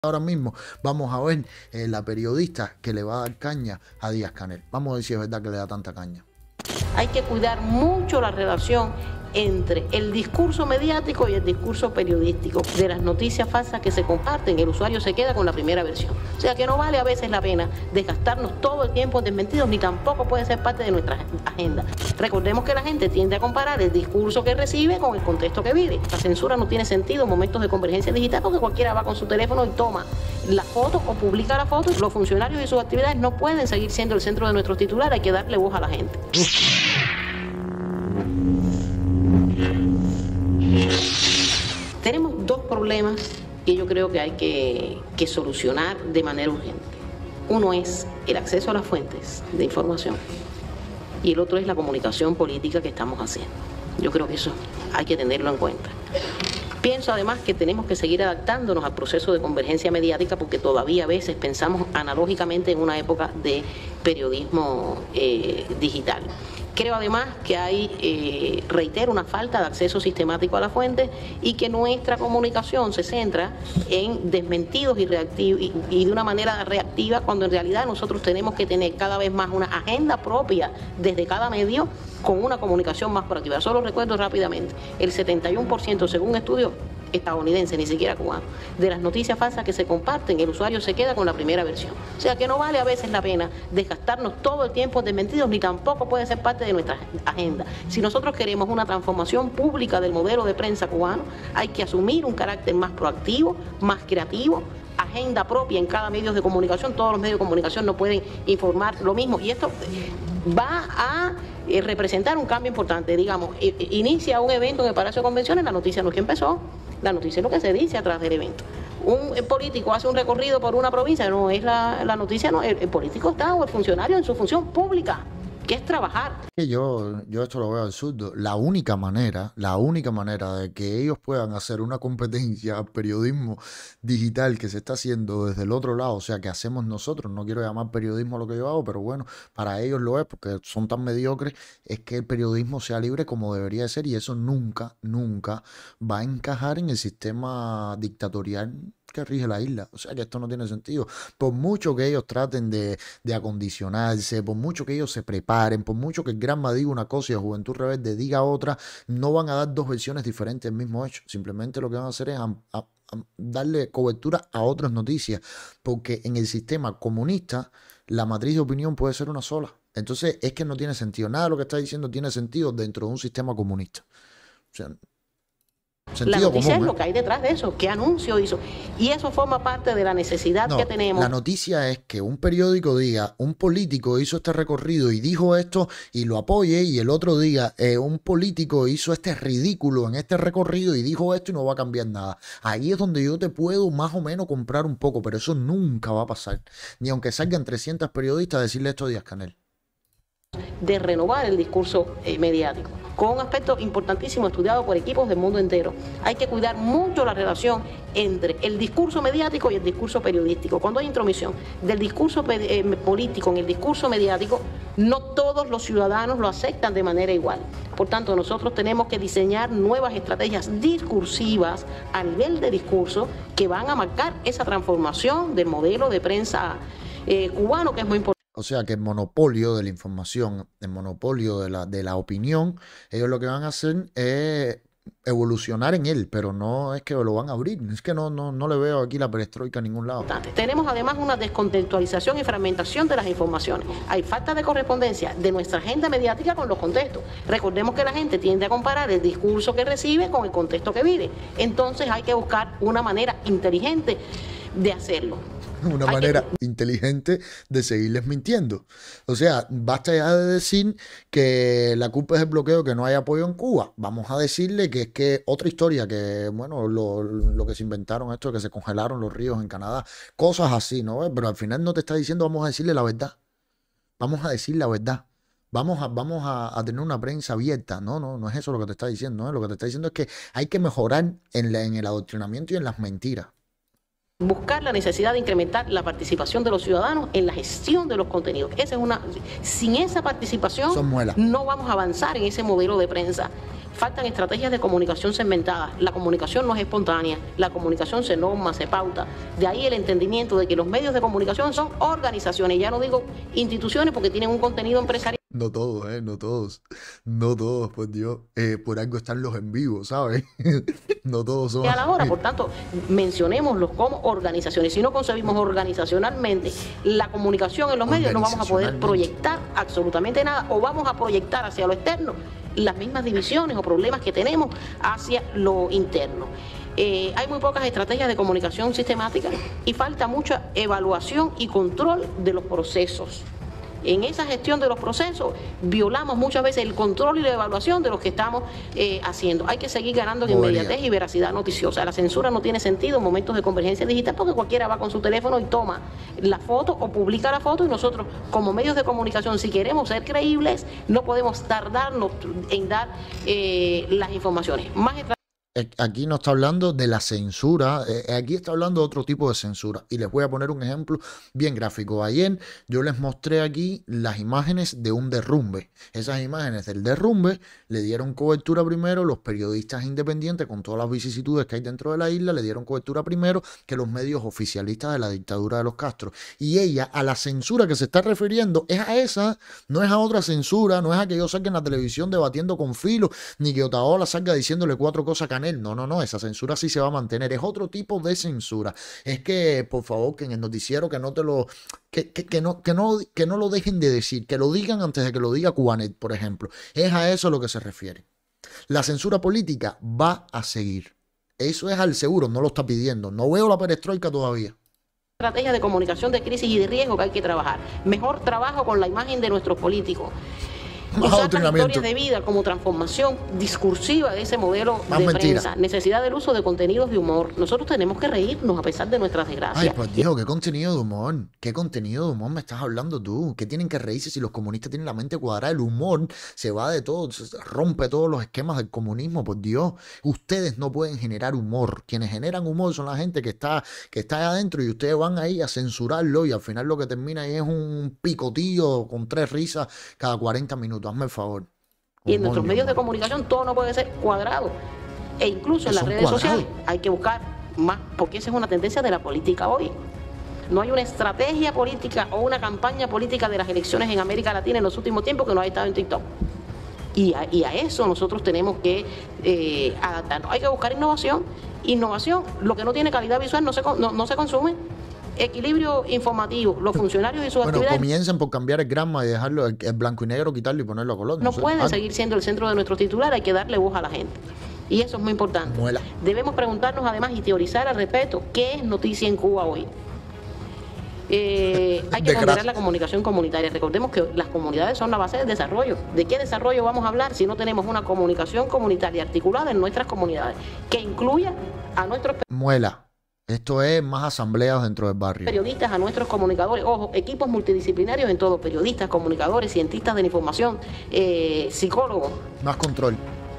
Ahora mismo vamos a ver la periodista que le va a dar caña a Díaz-Canel. Vamos a ver si es verdad que le da tanta caña. Hay que cuidar mucho la relación entre el discurso mediático y el discurso periodístico. De las noticias falsas que se comparten, el usuario se queda con la primera versión. O sea que no vale a veces la pena desgastarnos todo el tiempo en desmentidos, ni tampoco puede ser parte de nuestra agenda. Recordemos que la gente tiende a comparar el discurso que recibe con el contexto que vive. La censura no tiene sentido en momentos de convergencia digital porque cualquiera va con su teléfono y toma la foto o publica la foto. Los funcionarios y sus actividades no pueden seguir siendo el centro de nuestros titulares, hay que darle voz a la gente. Tenemos dos problemas que yo creo que hay que solucionar de manera urgente. Uno es el acceso a las fuentes de información y el otro es la comunicación política que estamos haciendo. Yo creo que eso hay que tenerlo en cuenta. Pienso además que tenemos que seguir adaptándonos al proceso de convergencia mediática porque todavía a veces pensamos analógicamente en una época de periodismo digital. Creo además que hay, reitero, una falta de acceso sistemático a las fuentes y que nuestra comunicación se centra en desmentidos y de una manera reactiva, cuando en realidad nosotros tenemos que tener cada vez más una agenda propia desde cada medio con una comunicación más proactiva. Solo recuerdo rápidamente, el 71%, según estudios estadounidense, ni siquiera cubano, de las noticias falsas que se comparten, el usuario se queda con la primera versión. O sea que no vale a veces la pena desgastarnos todo el tiempo en desmentidos, ni tampoco puede ser parte de nuestra agenda. Si nosotros queremos una transformación pública del modelo de prensa cubano, hay que asumir un carácter más proactivo, más creativo, agenda propia en cada medio de comunicación. Todos los medios de comunicación no pueden informar lo mismo y esto va a representar un cambio importante. Digamos, inicia un evento en el Palacio de Convenciones, la noticia no es que empezó, la noticia es lo que se dice atrás del evento. Un político hace un recorrido por una provincia, no es la noticia, no, el político está o el funcionario en su función pública, que es trabajar. Yo esto lo veo absurdo. La única manera de que ellos puedan hacer una competencia al periodismo digital que se está haciendo desde el otro lado, o sea, que hacemos nosotros, no quiero llamar periodismo a lo que yo hago, pero bueno, para ellos lo es porque son tan mediocres, es que el periodismo sea libre como debería de ser y eso nunca va a encajar en el sistema dictatorial que rige la isla. O sea que esto no tiene sentido. Por mucho que ellos traten de acondicionarse, por mucho que ellos se preparen, por mucho que el Granma diga una cosa y el Juventud Rebelde diga otra, no van a dar dos versiones diferentes del mismo hecho. Simplemente lo que van a hacer es darle cobertura a otras noticias, porque en el sistema comunista la matriz de opinión puede ser una sola. Entonces es que no tiene sentido. Nada de lo que está diciendo tiene sentido dentro de un sistema comunista. O sea, la noticia es lo que hay detrás de eso, qué anuncio hizo. Y eso forma parte de la necesidad que tenemos. La noticia es que un periódico diga, un político hizo este recorrido y dijo esto y lo apoye, y el otro diga, un político hizo este ridículo en este recorrido y dijo esto y no va a cambiar nada. Ahí es donde yo te puedo más o menos comprar un poco, pero eso nunca va a pasar. Ni aunque salgan 300 periodistas a decirle esto a Díaz-Canel. De renovar el discurso mediático, con un aspecto importantísimo estudiado por equipos del mundo entero. Hay que cuidar mucho la relación entre el discurso mediático y el discurso periodístico. Cuando hay intromisión del discurso político en el discurso mediático, no todos los ciudadanos lo aceptan de manera igual. Por tanto, nosotros tenemos que diseñar nuevas estrategias discursivas a nivel de discurso que van a marcar esa transformación del modelo de prensa cubano, que es muy importante. O sea que el monopolio de la información, el monopolio de la opinión, ellos lo que van a hacer es evolucionar en él, pero no es que lo van a abrir. Es que no le veo aquí la perestroika a ningún lado. Tenemos además una descontextualización y fragmentación de las informaciones. Hay falta de correspondencia de nuestra agenda mediática con los contextos. Recordemos que la gente tiende a comparar el discurso que recibe con el contexto que vive. Entonces hay que buscar una manera inteligente de hacerlo. Una manera inteligente de seguirles mintiendo. O sea, basta ya de decir que la culpa es el bloqueo, que no hay apoyo en Cuba. Vamos a decirle que es que otra historia, que bueno, lo que se inventaron esto, que se congelaron los ríos en Canadá, cosas así, ¿no? Pero al final no te está diciendo vamos a decirle la verdad. Vamos a decir la verdad. Vamos a tener una prensa abierta. No es eso lo que te está diciendo, ¿no? Lo que te está diciendo es que hay que mejorar en el adoctrinamiento y en las mentiras. Buscar la necesidad de incrementar la participación de los ciudadanos en la gestión de los contenidos. Sin esa participación no vamos a avanzar en ese modelo de prensa faltan estrategias de comunicación segmentadas. La comunicación no es espontánea, la comunicación se norma, se pauta. De ahí el entendimiento de que los medios de comunicación son organizaciones, ya no digo instituciones porque tienen un contenido empresarial. No todos, no todos. No todos, por Dios. Por algo están los en vivo, ¿sabes? No todos son. A la hora, por tanto, mencionémoslos como organizaciones. Si no concebimos organizacionalmente la comunicación en los medios, no vamos a poder proyectar absolutamente nada, o vamos a proyectar hacia lo externo las mismas divisiones o problemas que tenemos hacia lo interno. Hay muy pocas estrategias de comunicación sistemática y falta mucha evaluación y control de los procesos. En esa gestión de los procesos violamos muchas veces el control y la evaluación de lo que estamos haciendo. Hay que seguir ganando en inmediatez y veracidad noticiosa. La censura no tiene sentido en momentos de convergencia digital porque cualquiera va con su teléfono y toma la foto o publica la foto, y nosotros como medios de comunicación, si queremos ser creíbles, no podemos tardarnos en dar las informaciones. Aquí no está hablando de la censura, aquí está hablando de otro tipo de censura. Y les voy a poner un ejemplo bien gráfico. Ayer yo les mostré aquí las imágenes de un derrumbe. Esas imágenes del derrumbe le dieron cobertura primero los periodistas independientes, con todas las vicisitudes que hay dentro de la isla, le dieron cobertura primero que los medios oficialistas de la dictadura de los Castro. Y ella, a la censura que se está refiriendo, es a esa, no es a otra censura, no es a que yo salga en la televisión debatiendo con Filo, ni que Otaola salga diciéndole 4 cosas a no, esa censura sí se va a mantener, es otro tipo de censura. Es que, por favor, que en el noticiero que no te lo, que no lo dejen de decir, que lo digan antes de que lo diga Cubanet, por ejemplo. Es a eso a lo que se refiere. La censura política va a seguir. Eso es al seguro, no lo está pidiendo. No veo la perestroika todavía. Estrategia de comunicación de crisis y de riesgo que hay que trabajar. Mejor trabajo con la imagen de nuestros políticos. Usar las historias de vida como transformación discursiva de ese modelo de prensa. Necesidad del uso de contenidos de humor. Nosotros tenemos que reírnos a pesar de nuestras desgracias. Ay, pues Dios, ¿qué contenido de humor? ¿Qué contenido de humor me estás hablando tú? ¿Qué tienen que reírse si los comunistas tienen la mente cuadrada? El humor se va de todo, rompe todos los esquemas del comunismo, por Dios. Ustedes no pueden generar humor. Quienes generan humor son la gente que está ahí adentro, y ustedes van ahí a censurarlo, y al final lo que termina ahí es un picotillo con 3 risas cada 40 minutos. Hazme el favor. Y en nuestros medios de comunicación todo no puede ser cuadrado. E incluso en las redes sociales hay que buscar más, porque esa es una tendencia de la política hoy. No hay una estrategia política o una campaña política de las elecciones en América Latina en los últimos tiempos que no haya estado en TikTok. Y a eso nosotros tenemos que adaptarnos. Hay que buscar innovación. Innovación, lo que no tiene calidad visual no se consume. Equilibrio informativo, los funcionarios y sus actividades. Comiencen por cambiar el grama y dejarlo el blanco y negro, quitarlo y ponerlo a color. No pueden seguir siendo el centro de nuestro titular, hay que darle voz a la gente. Y eso es muy importante. Debemos preguntarnos además y teorizar al respecto, ¿qué es noticia en Cuba hoy? Hay que ponderar la comunicación comunitaria. Recordemos que las comunidades son la base del desarrollo. ¿De qué desarrollo vamos a hablar si no tenemos una comunicación comunitaria articulada en nuestras comunidades que incluya a nuestros... Esto es más asambleas dentro del barrio. Periodistas, a nuestros comunicadores, ojo, equipos multidisciplinarios en todo, periodistas, comunicadores, cientistas de la información, psicólogos. Más control.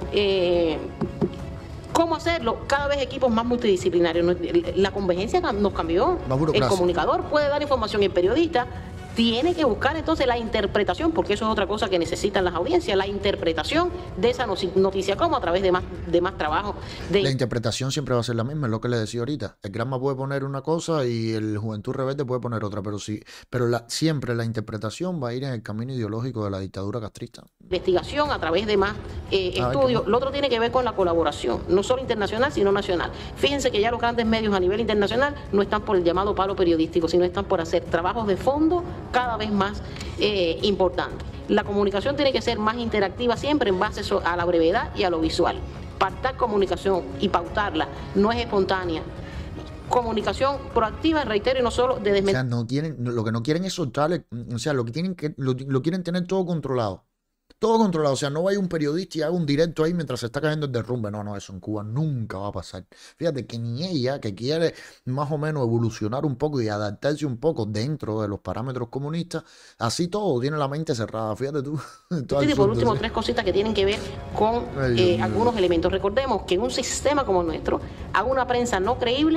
¿Cómo hacerlo? Cada vez equipos más multidisciplinarios. La convergencia nos cambió. El comunicador puede dar información, el periodista tiene que buscar entonces la interpretación, porque eso es otra cosa que necesitan las audiencias, la interpretación de esa noticia, como a través de más trabajo. La interpretación siempre va a ser la misma, es lo que le decía ahorita. El Granma puede poner una cosa y el Juventud Rebelde puede poner otra, pero siempre la interpretación va a ir en el camino ideológico de la dictadura castrista. Investigación a través de más estudios. Lo otro tiene que ver con la colaboración, no solo internacional, sino nacional. Fíjense que ya los grandes medios a nivel internacional no están por el llamado palo periodístico, sino están por hacer trabajos de fondo cada vez más importante. La comunicación tiene que ser más interactiva siempre en base a la brevedad y a lo visual. Pactar comunicación y pautarla no es espontánea. Comunicación proactiva, reitero, y no solo de desmentir. O sea, lo que no quieren es soltarle, o sea, lo quieren tener todo controlado. Todo controlado, o sea, no vaya un periodista y haga un directo ahí mientras se está cayendo el derrumbe. No, eso en Cuba nunca va a pasar. Fíjate que ni ella, que quiere más o menos evolucionar un poco y adaptarse un poco dentro de los parámetros comunistas, así todo tiene la mente cerrada. Fíjate tú. Y por último, 3 cositas que tienen que ver con algunos elementos. Recordemos que en un sistema como el nuestro, a una prensa no creíble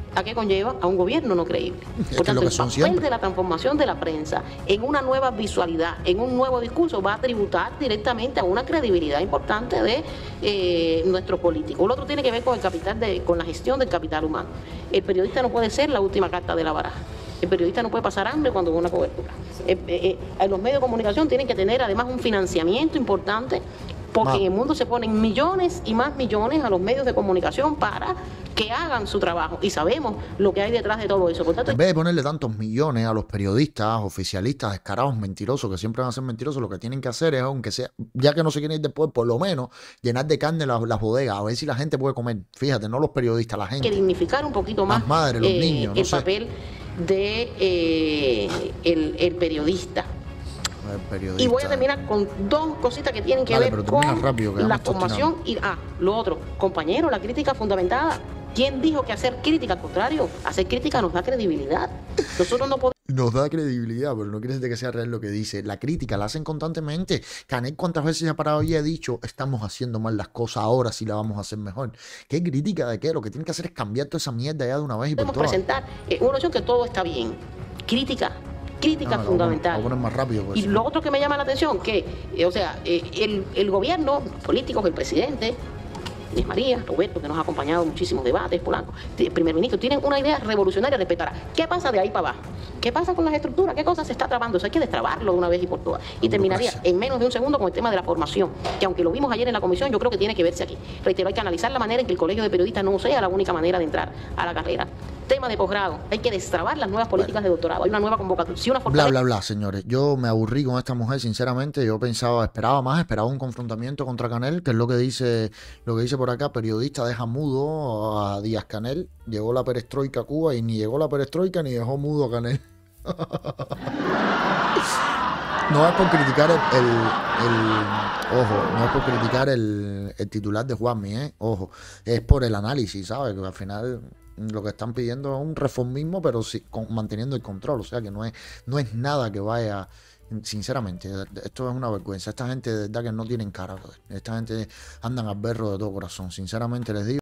¿a qué conlleva? A un gobierno no creíble. Por tanto, el papel de la transformación de la prensa en una nueva visualidad, en un nuevo discurso, va a tributar directamente a una credibilidad importante de nuestros políticos. Lo otro tiene que ver con el capital, con la gestión del capital humano. El periodista no puede ser la última carta de la baraja. El periodista no puede pasar hambre cuando ve una cobertura. Los medios de comunicación tienen que tener además un financiamiento importante, porque en el mundo se ponen millones y más millones a los medios de comunicación para que hagan su trabajo. Y sabemos lo que hay detrás de todo eso. Por tanto, en vez de ponerle tantos millones a los periodistas, oficialistas, descarados, mentirosos, que siempre van a ser mentirosos, lo que tienen que hacer es, aunque sea, ya que no se quieren ir después, por lo menos llenar de carne las bodegas, a ver si la gente puede comer. Fíjate, no los periodistas, la gente. Hay que dignificar un poquito más las madres, los niños, el papel de el periodista. Y voy a terminar con dos cositas que tienen que ver con la formación y lo otro, compañero, la crítica fundamentada. ¿Quién dijo que hacer crítica? Al contrario, hacer crítica nos da credibilidad. Nosotros no podemos. Nos da credibilidad, pero no quiere decir que sea real lo que dice. La crítica la hacen constantemente. Canet, ¿cuántas veces se ha parado y ha dicho estamos haciendo mal las cosas, ahora sí la vamos a hacer mejor? ¿Qué crítica de qué? Lo que tienen que hacer es cambiar toda esa mierda ya de una vez y por todas. Podemos presentar una opción que todo está bien. Crítica fundamental. Voy a poner más rápido, pues, y lo otro que me llama la atención, que, el gobierno, los políticos, el presidente, Inés María, Roberto, que nos ha acompañado en muchísimos debates, Polanco, el primer ministro, tienen una idea revolucionaria respecto a qué pasa de ahí para abajo. ¿Qué pasa con las estructuras? ¿Qué cosa se está trabando? Eso hay que destrabarlo de una vez y por todas. Y terminaría en menos de un segundo con el tema de la formación, que aunque lo vimos ayer en la comisión, yo creo que tiene que verse aquí. Reitero, hay que analizar la manera en que el colegio de periodistas no sea la única manera de entrar a la carrera. Tema de posgrado, hay que destrabar las nuevas políticas de doctorado, hay una nueva convocatoria. Si una bla, señores. Yo me aburrí con esta mujer, sinceramente. Yo esperaba un confrontamiento contra Canel, que es lo que dice por acá. Periodista deja mudo a Díaz Canel. Llegó la perestroika a Cuba y ni llegó la perestroika ni dejó mudo a Canel. No es por criticar ojo, no es por criticar el titular de Juanmi, ojo, es por el análisis, ¿sabes? Que al final lo que están pidiendo es un reformismo, pero sí, manteniendo el control, o sea que no es nada que vaya, sinceramente, esto es una vergüenza. Esta gente de verdad que no tienen cara, esta gente andan al berro de todo corazón, sinceramente les digo.